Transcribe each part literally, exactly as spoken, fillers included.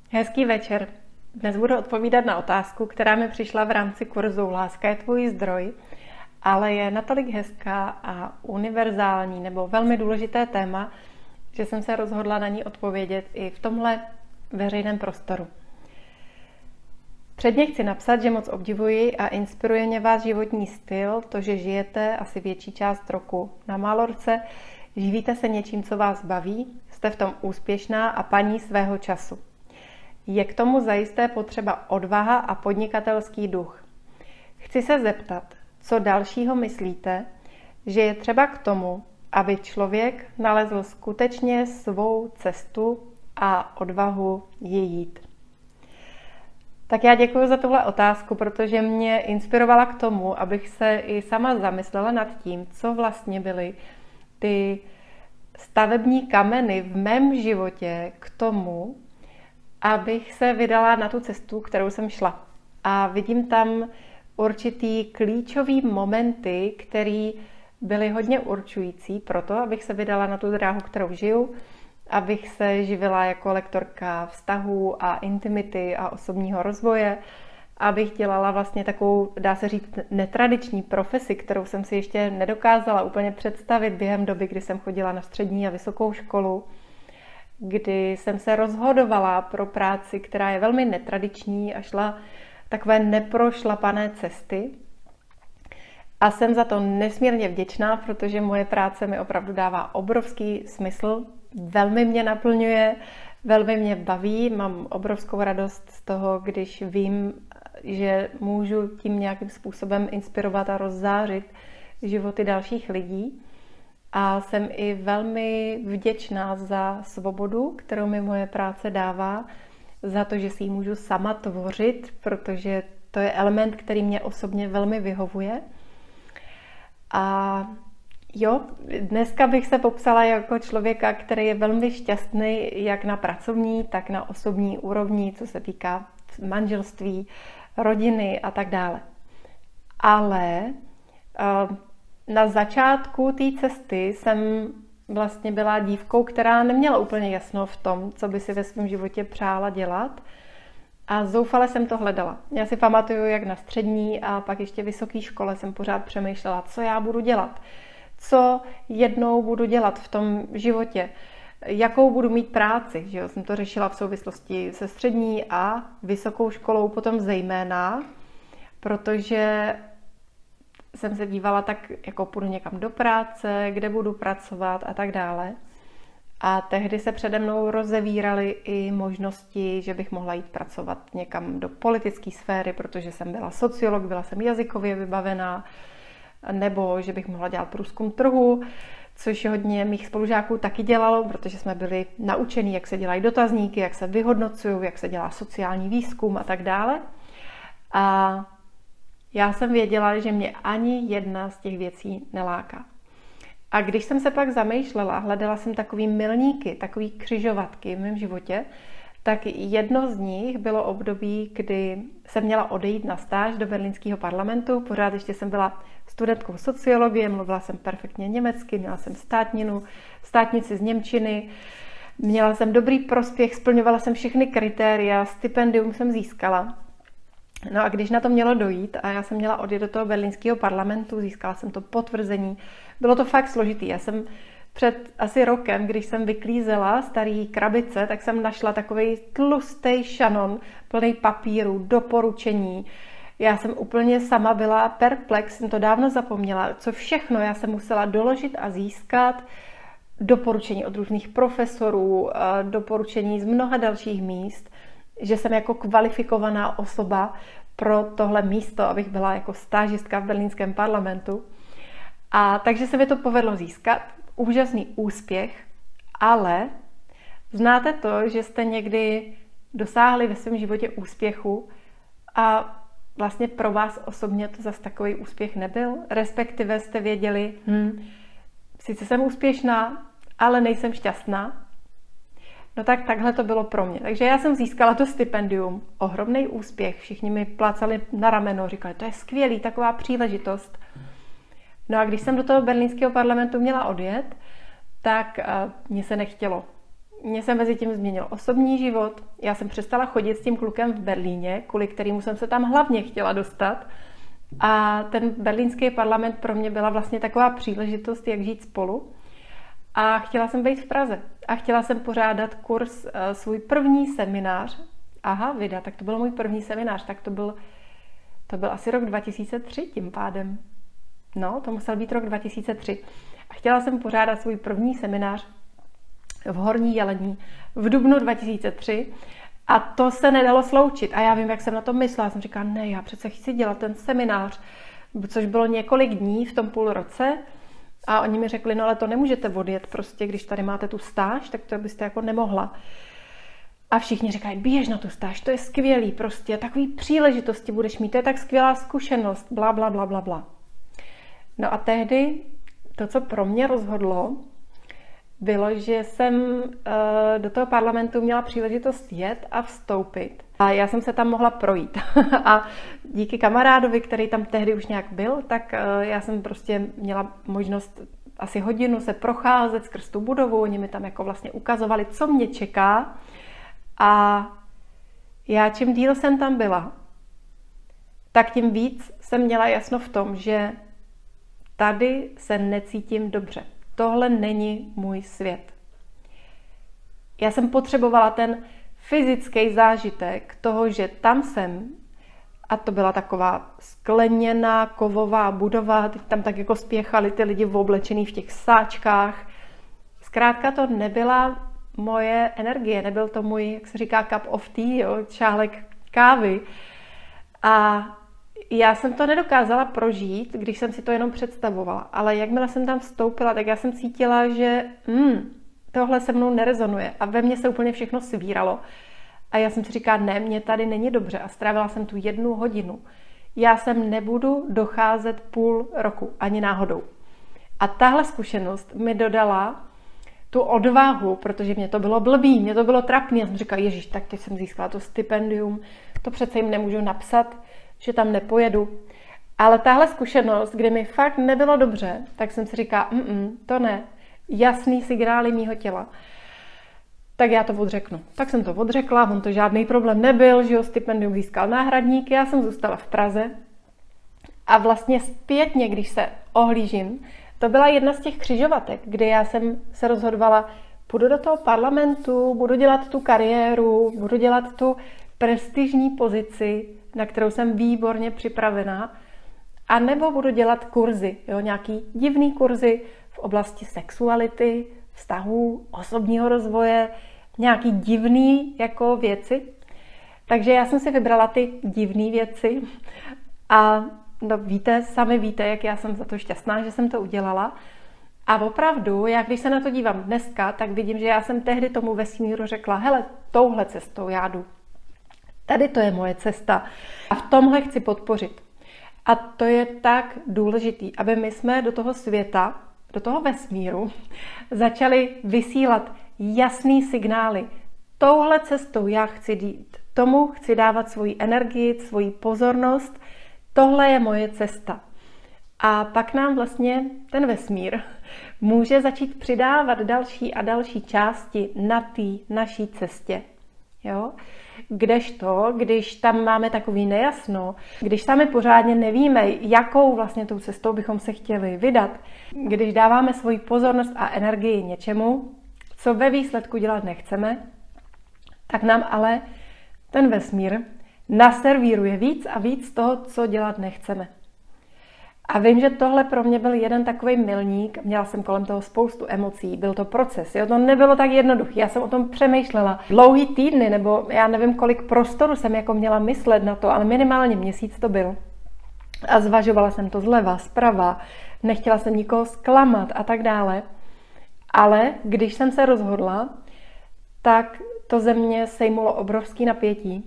Hezký večer. Dnes budu odpovídat na otázku, která mi přišla v rámci kurzu Láska je tvůj zdroj, ale je natolik hezká a univerzální nebo velmi důležité téma, že jsem se rozhodla na ní odpovědět i v tomhle veřejném prostoru. Předně chci napsat, že moc obdivuji a inspiruje mě váš životní styl, to, že žijete asi větší část roku na Mallorce, živíte se něčím, co vás baví, jste v tom úspěšná a paní svého času. Je k tomu zajisté potřeba odvaha a podnikatelský duch. Chci se zeptat, co dalšího myslíte, že je třeba k tomu, aby člověk nalezl skutečně svou cestu a odvahu ji jít. Tak já děkuji za tuhle otázku, protože mě inspirovala k tomu, abych se i sama zamyslela nad tím, co vlastně byly ty stavební kameny v mém životě k tomu, abych se vydala na tu cestu, kterou jsem šla. A vidím tam určitý klíčový momenty, které byly hodně určující pro to, abych se vydala na tu dráhu, kterou žiju, abych se živila jako lektorka vztahů a intimity a osobního rozvoje, abych dělala vlastně takovou, dá se říct, netradiční profesi, kterou jsem si ještě nedokázala úplně představit během doby, kdy jsem chodila na střední a vysokou školu, kdy jsem se rozhodovala pro práci, která je velmi netradiční a šla takové neprošlapané cesty. A jsem za to nesmírně vděčná, protože moje práce mi opravdu dává obrovský smysl, velmi mě naplňuje, velmi mě baví, mám obrovskou radost z toho, když vím, že můžu tím nějakým způsobem inspirovat a rozzářit životy dalších lidí. A jsem i velmi vděčná za svobodu, kterou mi moje práce dává, za to, že si ji můžu sama tvořit, protože to je element, který mě osobně velmi vyhovuje. A jo, dneska bych se popsala jako člověka, který je velmi šťastný jak na pracovní, tak na osobní úrovni, co se týká manželství, rodiny a tak dále. Ale na začátku té cesty jsem vlastně byla dívkou, která neměla úplně jasno v tom, co by si ve svém životě přála dělat. A zoufale jsem to hledala. Já si pamatuju, jak na střední a pak ještě vysoké škole jsem pořád přemýšlela, co já budu dělat. Co jednou budu dělat v tom životě. Jakou budu mít práci. Že jo? Jsem to řešila v souvislosti se střední a vysokou školou potom zejména, protože jsem se dívala tak, jako půjdu někam do práce, kde budu pracovat a tak dále. A tehdy se přede mnou rozevíraly i možnosti, že bych mohla jít pracovat někam do politické sféry, protože jsem byla sociolog, byla jsem jazykově vybavená, nebo že bych mohla dělat průzkum trhu, což hodně mých spolužáků taky dělalo, protože jsme byli naučení, jak se dělají dotazníky, jak se vyhodnocují, jak se dělá sociální výzkum a tak dále. A já jsem věděla, že mě ani jedna z těch věcí neláká. A když jsem se pak zamýšlela, hledala jsem takový milníky, takový křižovatky v mém životě, tak jedno z nich bylo období, kdy jsem měla odejít na stáž do berlínského parlamentu. Pořád ještě jsem byla studentkou sociologie, mluvila jsem perfektně německy, měla jsem státninu, státnici z němčiny, měla jsem dobrý prospěch, splňovala jsem všechny kritéria, stipendium jsem získala. No a když na to mělo dojít a já jsem měla odjet do toho berlínského parlamentu, získala jsem to potvrzení, bylo to fakt složitý. Já jsem před asi rokem, když jsem vyklízela starý krabice, tak jsem našla takovej tlustý šanon plný papírů, doporučení. Já jsem úplně sama byla perplex, jsem to dávno zapomněla, co všechno já jsem musela doložit a získat. Doporučení od různých profesorů, doporučení z mnoha dalších míst, že jsem jako kvalifikovaná osoba pro tohle místo, abych byla jako stážistka v berlínském parlamentu. A takže se mi to povedlo získat. Úžasný úspěch, ale znáte to, že jste někdy dosáhli ve svém životě úspěchu a vlastně pro vás osobně to zas takový úspěch nebyl, respektive jste věděli, hm, sice jsem úspěšná, ale nejsem šťastná. No tak takhle to bylo pro mě. Takže já jsem získala to stipendium, ohromný úspěch, všichni mi plácali na rameno, říkali, to je skvělý, taková příležitost. No a když jsem do toho berlínského parlamentu měla odjet, tak uh, mně se nechtělo. Mně se mezi tím změnil osobní život. Já jsem přestala chodit s tím klukem v Berlíně, kvůli kterému jsem se tam hlavně chtěla dostat. A ten berlínský parlament pro mě byla vlastně taková příležitost, jak žít spolu. A chtěla jsem být v Praze. A chtěla jsem pořádat kurz, svůj první seminář. Aha, vida, tak to byl můj první seminář. Tak to byl, to byl asi rok dva tisíce tři tím pádem. No, to musel být rok dva tisíce tři. A chtěla jsem pořádat svůj první seminář v Horní Jelení v dubnu dva tisíce tři a to se nedalo sloučit. A já vím, jak jsem na to myslela. Já jsem říkala, ne, já přece chci dělat ten seminář, což bylo několik dní v tom půl roce. A oni mi řekli, no ale to nemůžete odjet prostě, když tady máte tu stáž, tak to byste jako nemohla. A všichni říkají, běž na tu stáž, to je skvělý prostě, takový příležitosti budeš mít, to je tak skvělá zkušenost, bla, bla, bla, bla, bla. No a tehdy to, co pro mě rozhodlo, bylo, že jsem do toho parlamentu měla příležitost jet a vstoupit. A já jsem se tam mohla projít. A díky kamarádovi, který tam tehdy už nějak byl, tak já jsem prostě měla možnost asi hodinu se procházet skrz tu budovu. Oni mi tam jako vlastně ukazovali, co mě čeká. A já čím díl jsem tam byla, tak tím víc jsem měla jasno v tom, že tady se necítím dobře. Tohle není můj svět. Já jsem potřebovala ten fyzický zážitek toho, že tam jsem, a to byla taková skleněná kovová budova, teď tam tak jako spěchali ty lidi oblečený v těch sáčkách. Zkrátka to nebyla moje energie, nebyl to můj, jak se říká, cup of tea, jo, čálek kávy. A já jsem to nedokázala prožít, když jsem si to jenom představovala, ale jakmile jsem tam vstoupila, tak já jsem cítila, že hmm, tohle se mnou nerezonuje a ve mně se úplně všechno svíralo. A já jsem si říkala, ne, mně tady není dobře a strávila jsem tu jednu hodinu. Já sem nebudu docházet půl roku, ani náhodou. A tahle zkušenost mi dodala tu odvahu, protože mě to bylo blbý, mě to bylo trapný. Já jsem říkala, ježiš, tak teď jsem získala to stipendium, to přece jim nemůžu napsat, že tam nepojedu. Ale tahle zkušenost, kdy mi fakt nebylo dobře, tak jsem si říkala, mm, to ne, jasný signály mýho těla. Tak já to odřeknu. Tak jsem to odřekla, on to žádný problém nebyl, že jo, stipendium získal náhradník, já jsem zůstala v Praze. A vlastně zpětně, když se ohlížím, to byla jedna z těch křižovatek, kdy já jsem se rozhodovala, půjdu do toho parlamentu, budu dělat tu kariéru, budu dělat tu prestižní pozici, na kterou jsem výborně připravená, a nebo budu dělat kurzy, jo, nějaký divný kurzy v oblasti sexuality, vztahů, osobního rozvoje, nějaký divný jako věci. Takže já jsem si vybrala ty divné věci a no, víte, sami víte, jak já jsem za to šťastná, že jsem to udělala. A opravdu, já když se na to dívám dneska, tak vidím, že já jsem tehdy tomu vesmíru řekla, hele, touhle cestou já jdu. Tady to je moje cesta a v tomhle chci podpořit. A to je tak důležitý, aby my jsme do toho světa, do toho vesmíru začali vysílat jasný signály. Touhle cestou já chci jít. Tomu chci dávat svoji energii, svoji pozornost. Tohle je moje cesta. A pak nám vlastně ten vesmír může začít přidávat další a další části na té naší cestě. Jo? Kdežto, když tam máme takový nejasno, když sami pořádně nevíme, jakou vlastně tou cestou bychom se chtěli vydat, když dáváme svoji pozornost a energii něčemu, co ve výsledku dělat nechceme, tak nám ale ten vesmír naservíruje víc a víc toho, co dělat nechceme. A vím, že tohle pro mě byl jeden takový milník. Měla jsem kolem toho spoustu emocí. Byl to proces. Jo? To nebylo tak jednoduché. Já jsem o tom přemýšlela. Dlouhý týdny, nebo já nevím, kolik prostoru jsem jako měla myslet na to, ale minimálně měsíc to byl. A zvažovala jsem to zleva, zprava. Nechtěla jsem nikoho zklamat a tak dále. Ale když jsem se rozhodla, tak to ze mě sejmulo obrovský napětí.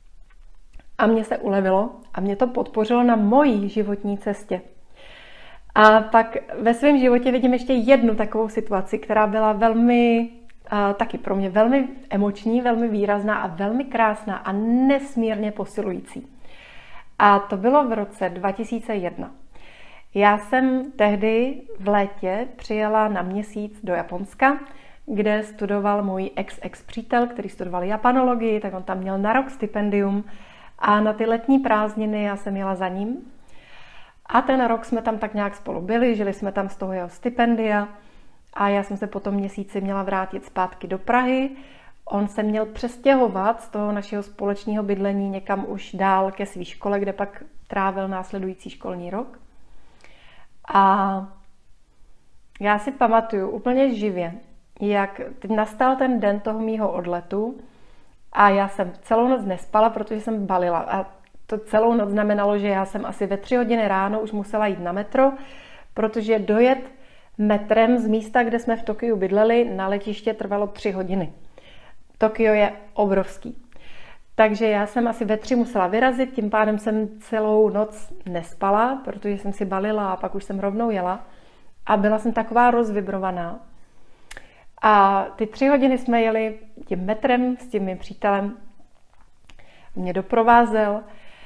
A mně se ulevilo a mě to podpořilo na mojí životní cestě. A pak ve svém životě vidím ještě jednu takovou situaci, která byla velmi, taky pro mě velmi emoční, velmi výrazná a velmi krásná a nesmírně posilující. A to bylo v roce dva tisíce jedna. Já jsem tehdy v létě přijela na měsíc do Japonska, kde studoval můj ex-ex přítel, který studoval japanologii, tak on tam měl na rok stipendium a na ty letní prázdniny já jsem jela za ním. A ten rok jsme tam tak nějak spolu byli, žili jsme tam z toho jeho stipendia a já jsem se po tom měsíci měla vrátit zpátky do Prahy. On se měl přestěhovat z toho našeho společného bydlení někam už dál ke své škole, kde pak trávil následující školní rok. A já si pamatuju úplně živě, jak teď nastal ten den toho mýho odletu a já jsem celou noc nespala, protože jsem balila. A to celou noc znamenalo, že já jsem asi ve tři hodiny ráno už musela jít na metro, protože dojet metrem z místa, kde jsme v Tokiu bydleli, na letiště trvalo tři hodiny. Tokio je obrovský. Takže já jsem asi ve tři musela vyrazit, tím pádem jsem celou noc nespala, protože jsem si balila a pak už jsem rovnou jela. A byla jsem taková rozvibrovaná. A ty tři hodiny jsme jeli tím metrem s tím mým přítelem. Mě doprovázel.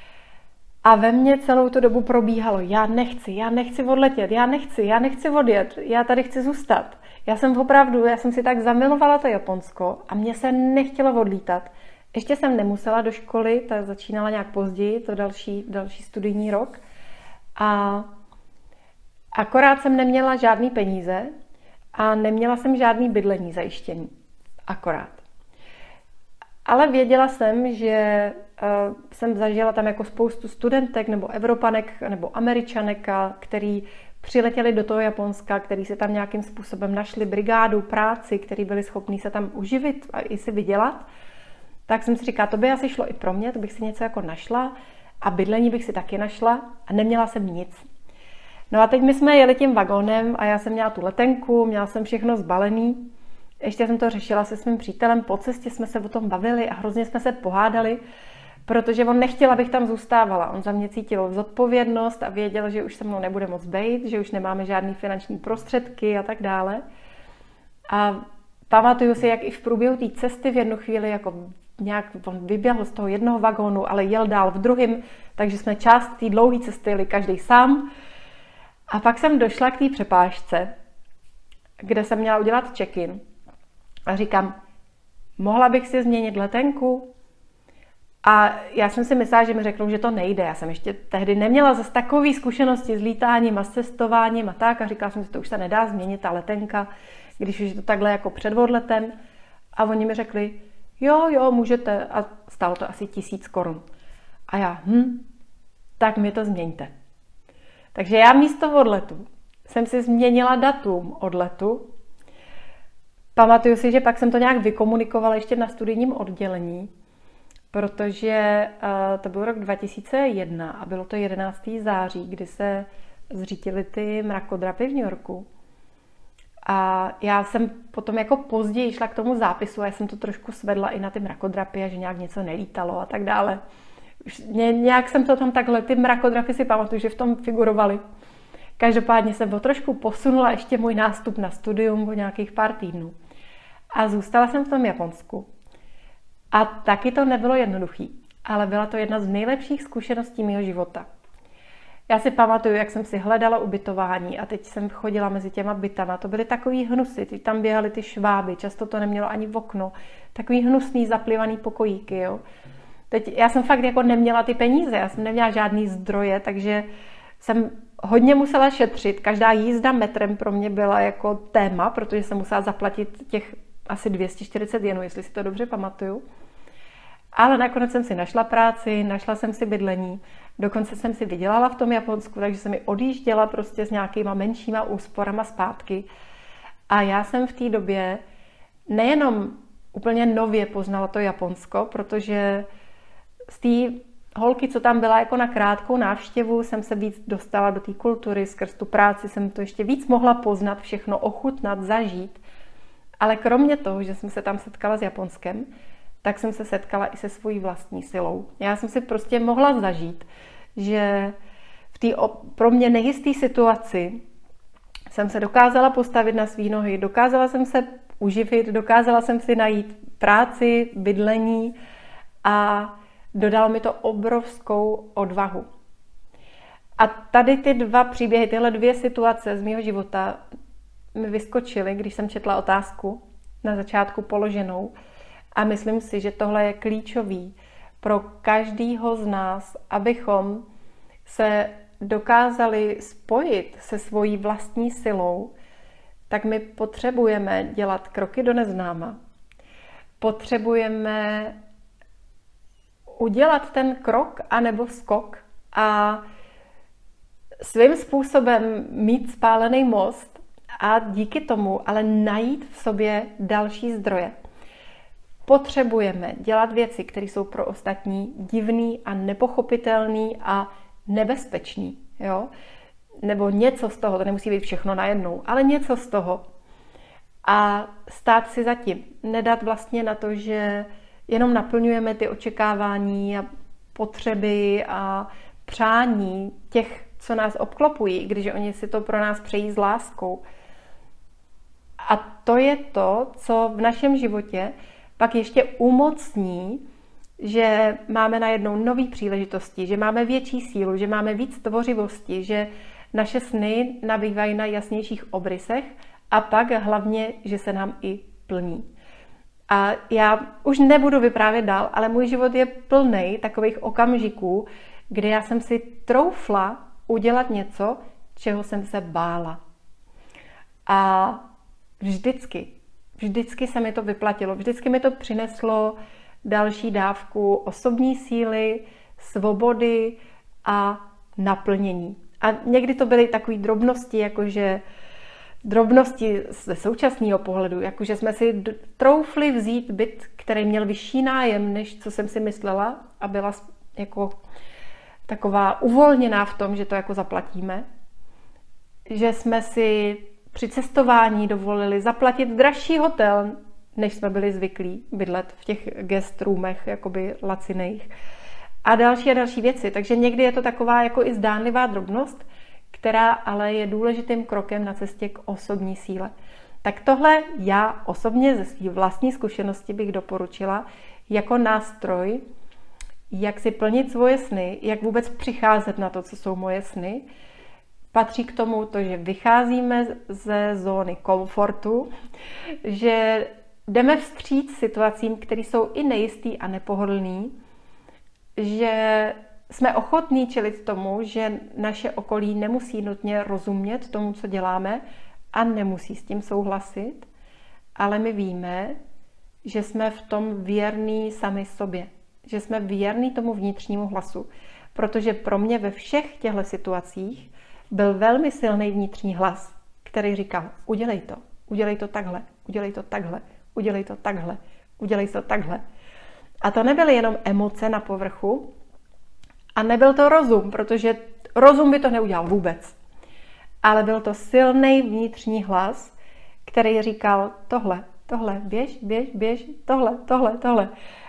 A ve mně celou tu dobu probíhalo, já nechci, já nechci odletět, já nechci, já nechci odjet, já tady chci zůstat. Já jsem opravdu, já jsem si tak zamilovala to Japonsko a mně se nechtělo odlítat. Ještě jsem nemusela do školy, ta začínala nějak později, to další, další studijní rok. A akorát jsem neměla žádný peníze a neměla jsem žádný bydlení zajištění. Akorát. Ale věděla jsem, že uh, jsem zažila tam jako spoustu studentek nebo Evropanek nebo Američanek, který přiletěli do toho Japonska, který se tam nějakým způsobem našli brigádu, práci, který byli schopní se tam uživit a i si vydělat. Tak jsem si říkala, to by asi šlo i pro mě, to bych si něco jako našla a bydlení bych si taky našla a neměla jsem nic. No a teď my jsme jeli tím vagónem a já jsem měla tu letenku, měla jsem všechno zbalený. Ještě jsem to řešila se svým přítelem, po cestě jsme se o tom bavili a hrozně jsme se pohádali, protože on nechtěl, abych tam zůstávala. On za mě cítil zodpovědnost a věděl, že už se mnou nebude moc bejt, že už nemáme žádný finanční prostředky a tak dále. A pamatuju si, jak i v průběhu té cesty v jednu chvíli jako nějak on vyběhl z toho jednoho vagónu, ale jel dál v druhém, takže jsme část té dlouhé cesty jeli každý sám. A pak jsem došla k té přepážce, kde jsem měla udělat check-in. A říkám, mohla bych si změnit letenku? A já jsem si myslela, že mi řeknou, že to nejde. Já jsem ještě tehdy neměla zase takové zkušenosti s lítáním a s cestováním a tak. A říkala jsem si, to už se nedá změnit ta letenka, když už je to takhle jako před odletem. A oni mi řekli, jo, jo, můžete. A stálo to asi tisíc korun. A já, hm, tak mi to změňte. Takže já místo odletu jsem si změnila datum odletu. Pamatuju si, že pak jsem to nějak vykomunikovala ještě na studijním oddělení, protože uh, to byl rok dva tisíce jedna a bylo to jedenáctého září, kdy se zřítily ty mrakodrapy v New Yorku. A já jsem potom jako později šla k tomu zápisu a já jsem to trošku svedla i na ty mrakodrapy a že nějak něco nelítalo a tak dále. Už nějak jsem to tam takhle, ty mrakodrapy si pamatuju, že v tom figurovaly. Každopádně jsem o trošku posunula ještě můj nástup na studium o nějakých pár týdnů. A zůstala jsem v tom Japonsku. A taky to nebylo jednoduchý, ale byla to jedna z nejlepších zkušeností mého života. Já si pamatuju, jak jsem si hledala ubytování a teď jsem chodila mezi těma bytama. To byly takový hnusy, teď tam běhaly ty šváby, často to nemělo ani v okno. Takový hnusný, zaplivaný pokojíky, jo. Teď já jsem fakt jako neměla ty peníze, já jsem neměla žádný zdroje, takže jsem hodně musela šetřit. Každá jízda metrem pro mě byla jako téma, protože jsem musela zaplatit těch asi dvě stě čtyřicet jenů, jestli si to dobře pamatuju. Ale nakonec jsem si našla práci, našla jsem si bydlení, dokonce jsem si vydělala v tom Japonsku, takže jsem mi odjížděla prostě s nějakýma menšíma úsporama zpátky. A já jsem v té době nejenom úplně nově poznala to Japonsko, protože z té holky, co tam byla jako na krátkou návštěvu, jsem se víc dostala do té kultury, skrz tu práci jsem to ještě víc mohla poznat, všechno ochutnat, zažít. Ale kromě toho, že jsem se tam setkala s Japonskem, tak jsem se setkala i se svojí vlastní silou. Já jsem si prostě mohla zažít, že v té pro mě nejisté situaci jsem se dokázala postavit na svý nohy, dokázala jsem se uživit, dokázala jsem si najít práci, bydlení a dodal mi to obrovskou odvahu. A tady ty dva příběhy, tyhle dvě situace z mého života mi vyskočily, když jsem četla otázku, na začátku položenou. A myslím si, že tohle je klíčový pro každýho z nás, abychom se dokázali spojit se svojí vlastní silou, tak my potřebujeme dělat kroky do neznáma. Potřebujeme udělat ten krok anebo skok a svým způsobem mít spálený most a díky tomu ale najít v sobě další zdroje. Potřebujeme dělat věci, které jsou pro ostatní divný a nepochopitelný a nebezpečný. Jo? Nebo něco z toho, to nemusí být všechno najednou, ale něco z toho. A stát si za tím. Nedat vlastně na to, že jenom naplňujeme ty očekávání a potřeby a přání těch, co nás obklopují, když oni si to pro nás přejí s láskou. A to je to, co v našem životě pak ještě umocní, že máme najednou nové příležitosti, že máme větší sílu, že máme víc tvořivosti, že naše sny nabývají na jasnějších obrysech a pak hlavně, že se nám i plní. A já už nebudu vyprávět dál, ale můj život je plný takových okamžiků, kdy já jsem si troufla udělat něco, čeho jsem se bála. A vždycky, vždycky se mi to vyplatilo, vždycky mi to přineslo další dávku osobní síly, svobody a naplnění. A někdy to byly takové drobnosti, jakože drobnosti ze současného pohledu, jakože jsme si troufli vzít byt, který měl vyšší nájem, než co jsem si myslela a byla jako taková uvolněná v tom, že to jako zaplatíme. Že jsme si při cestování dovolili zaplatit dražší hotel, než jsme byli zvyklí bydlet v těch guest roomech, jakoby laciných. A další a další věci. Takže někdy je to taková jako i zdánlivá drobnost, která ale je důležitým krokem na cestě k osobní síle. Tak tohle já osobně ze své vlastní zkušenosti bych doporučila jako nástroj, jak si plnit svoje sny, jak vůbec přicházet na to, co jsou moje sny. Patří k tomu to, že vycházíme ze zóny komfortu, že jdeme vstříc situacím, které jsou i nejistý a nepohodlný, že jsme ochotní čelit tomu, že naše okolí nemusí nutně rozumět tomu, co děláme a nemusí s tím souhlasit, ale my víme, že jsme v tom věrní sami sobě, že jsme věrní tomu vnitřnímu hlasu, protože pro mě ve všech těchto situacích byl velmi silný vnitřní hlas, který říkal, udělej to, udělej to takhle, udělej to takhle, udělej to takhle, udělej to takhle. A to nebyly jenom emoce na povrchu a nebyl to rozum, protože rozum by to neudělal vůbec. Ale byl to silný vnitřní hlas, který říkal tohle, tohle, běž, běž, běž, tohle, tohle, tohle.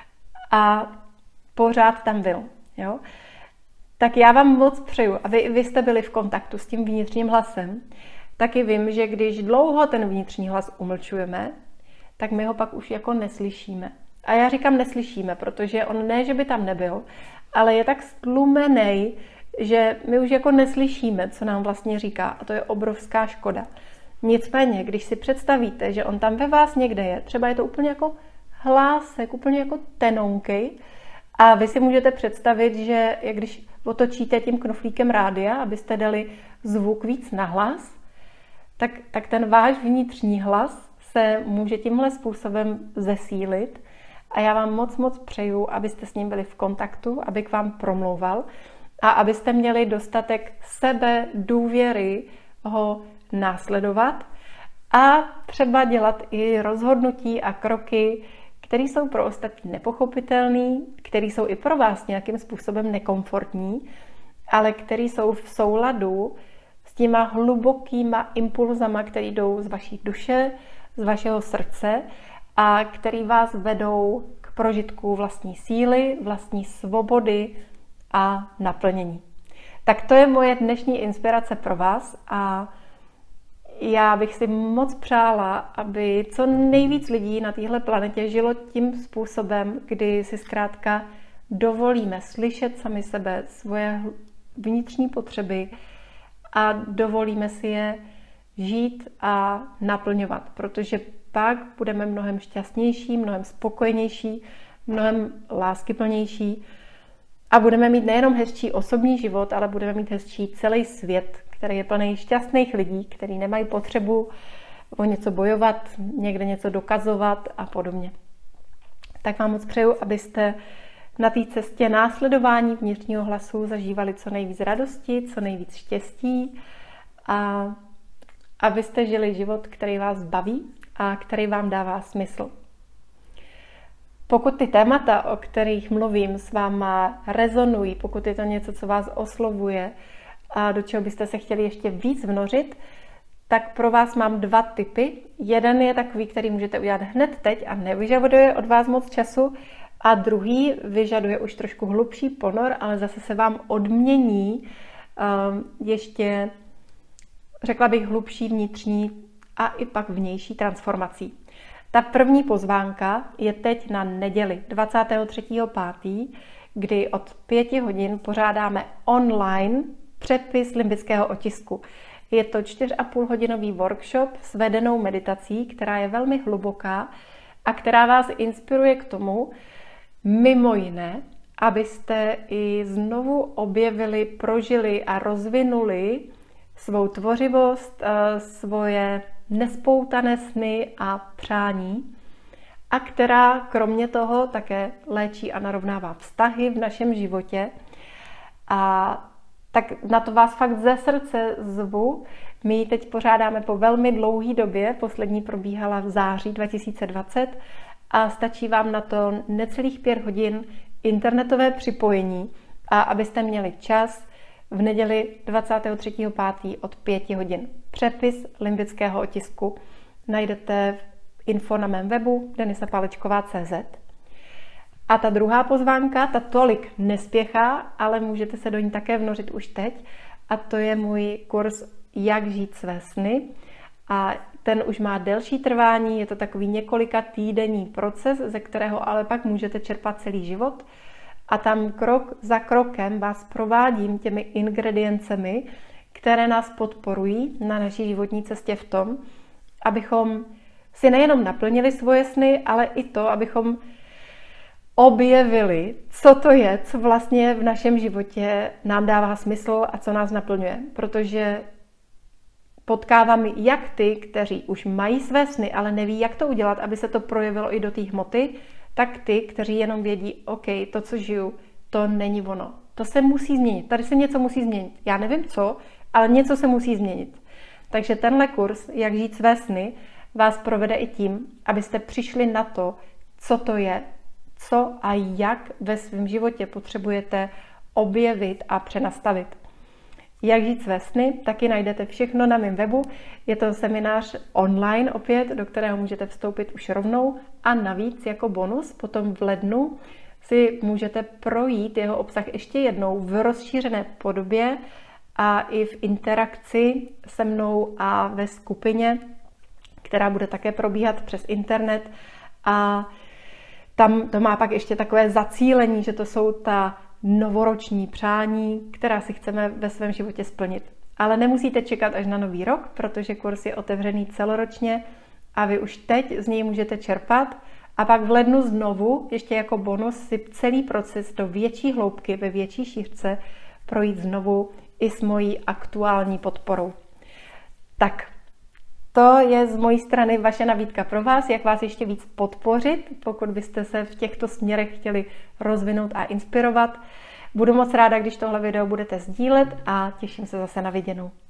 A pořád tam byl. Jo? Tak já vám moc přeju, a vy, vy jste byli v kontaktu s tím vnitřním hlasem, taky vím, že když dlouho ten vnitřní hlas umlčujeme, tak my ho pak už jako neslyšíme. A já říkám neslyšíme, protože on ne, že by tam nebyl, ale je tak stlumený, že my už jako neslyšíme, co nám vlastně říká. A to je obrovská škoda. Nicméně, když si představíte, že on tam ve vás někde je, třeba je to úplně jako hlásek, úplně jako tenounkej, a vy si můžete představit, že jak když otočíte tím knoflíkem rádia, abyste dali zvuk víc nahlas, tak, tak ten váš vnitřní hlas se může tímhle způsobem zesílit. A já vám moc, moc přeju, abyste s ním byli v kontaktu, aby k vám promlouval a abyste měli dostatek sebe, důvěry ho následovat a třeba dělat i rozhodnutí a kroky, které jsou pro ostatní nepochopitelné, které jsou i pro vás nějakým způsobem nekomfortní, ale které jsou v souladu s těma hlubokýma impulzama, které jdou z vaší duše, z vašeho srdce a který vás vedou k prožitku vlastní síly, vlastní svobody a naplnění. Tak to je moje dnešní inspirace pro vás a já bych si moc přála, aby co nejvíc lidí na téhle planetě žilo tím způsobem, kdy si zkrátka dovolíme slyšet sami sebe, svoje vnitřní potřeby a dovolíme si je žít a naplňovat, protože pak budeme mnohem šťastnější, mnohem spokojenější, mnohem láskyplnější a budeme mít nejenom hezčí osobní život, ale budeme mít hezčí celý svět, který je plný šťastných lidí, kteří nemají potřebu o něco bojovat, někde něco dokazovat a podobně. Tak vám moc přeju, abyste na té cestě následování vnitřního hlasu zažívali co nejvíc radosti, co nejvíc štěstí a abyste žili život, který vás baví a který vám dává smysl. Pokud ty témata, o kterých mluvím, s váma rezonují, pokud je to něco, co vás oslovuje a do čeho byste se chtěli ještě víc vnořit, tak pro vás mám dva tipy. Jeden je takový, který můžete udělat hned teď a nevyžaduje od vás moc času. A druhý vyžaduje už trošku hlubší ponor, ale zase se vám odmění um, ještě, řekla bych, hlubší vnitřní a i pak vnější transformací. Ta první pozvánka je teď na neděli dvacátého třetího pátého kdy od pěti hodin pořádáme online přepis limbického otisku. Je to čtyři a půl hodinový workshop s vedenou meditací, která je velmi hluboká a která vás inspiruje k tomu, mimo jiné, abyste i znovu objevili, prožili a rozvinuli svou tvořivost, svoje nespoutané sny a přání, a která kromě toho také léčí a narovnává vztahy v našem životě. A tak na to vás fakt ze srdce zvu. My ji teď pořádáme po velmi dlouhé době, poslední probíhala v září dva tisíce dvacet a stačí vám na to necelých pět hodin internetové připojení a abyste měli čas v neděli dvacátého třetího pátého od pěti hodin. Přepis limbického otisku najdete info na mém webu denisa palečková tečka cé zet. A ta druhá pozvánka, ta tolik nespěchá, ale můžete se do ní také vnořit už teď. A to je můj kurz Jak žít své sny. A ten už má delší trvání, je to takový několika týdenní proces, ze kterého ale pak můžete čerpat celý život. A tam krok za krokem vás provádím těmi ingrediencemi, které nás podporují na naší životní cestě v tom, abychom si nejenom naplnili svoje sny, ale i to, abychom objevili, co to je, co vlastně v našem životě nám dává smysl a co nás naplňuje. Protože potkávám jak ty, kteří už mají své sny, ale neví, jak to udělat, aby se to projevilo i do té hmoty, tak ty, kteří jenom vědí, OK, to, co žiju, to není ono. To se musí změnit. Tady se něco musí změnit. Já nevím co, ale něco se musí změnit. Takže tenhle kurz, Jak žít své sny, vás provede i tím, abyste přišli na to, co to je, co a jak ve svém životě potřebujete objevit a přenastavit. Jak žít své sny, taky najdete všechno na mém webu. Je to seminář online opět, do kterého můžete vstoupit už rovnou a navíc jako bonus potom v lednu si můžete projít jeho obsah ještě jednou v rozšířené podobě a i v interakci se mnou a ve skupině, která bude také probíhat přes internet. A tam to má pak ještě takové zacílení, že to jsou ta novoroční přání, která si chceme ve svém životě splnit. Ale nemusíte čekat až na nový rok, protože kurz je otevřený celoročně a vy už teď z něj můžete čerpat a pak v lednu znovu, ještě jako bonus, si celý proces do větší hloubky, ve větší šířce projít znovu i s mojí aktuální podporou. Tak, to je z mojí strany vaše nabídka pro vás, jak vás ještě víc podpořit, pokud byste se v těchto směrech chtěli rozvinout a inspirovat. Budu moc ráda, když tohle video budete sdílet a těším se zase na viděnou.